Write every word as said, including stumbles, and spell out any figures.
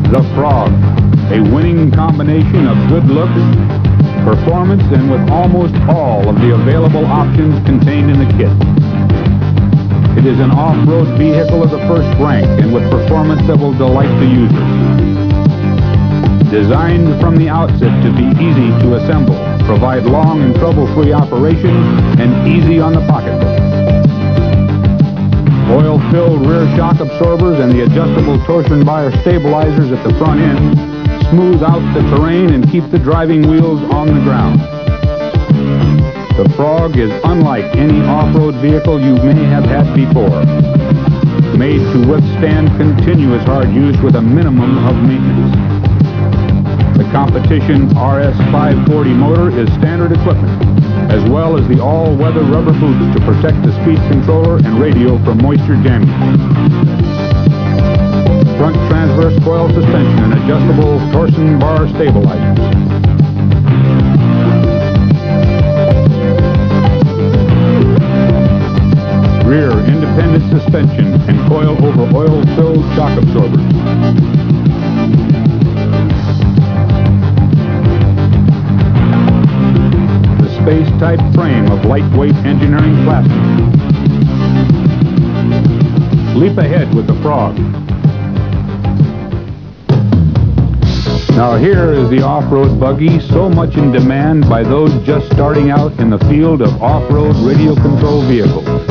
the Frog, a winning combination of good looks, performance, and with almost all of the available options contained in the kit. It is an off-road vehicle of the first rank and with performance that will delight the user. Designed from the outset to be easy to assemble, provide long and trouble-free operation, and easy on the pocketbook. Oil-filled rear shock absorbers and the adjustable torsion bar stabilizers at the front end smooth out the terrain and keep the driving wheels on the ground. The Frog is unlike any off-road vehicle you may have had before, made to withstand continuous hard use with a minimum of maintenance. The competition R S five forty motor is standard equipment, as well as the all-weather rubber boots to protect the speed controller and radio from moisture jamming. Front transverse coil suspension and adjustable torsion bar stabilizers. Rear independent suspension and coil over oil-filled shock absorbers. Space-type frame of lightweight engineering plastic. Leap ahead with the Frog. Now here is the off-road buggy, so much in demand by those just starting out in the field of off-road radio control vehicles.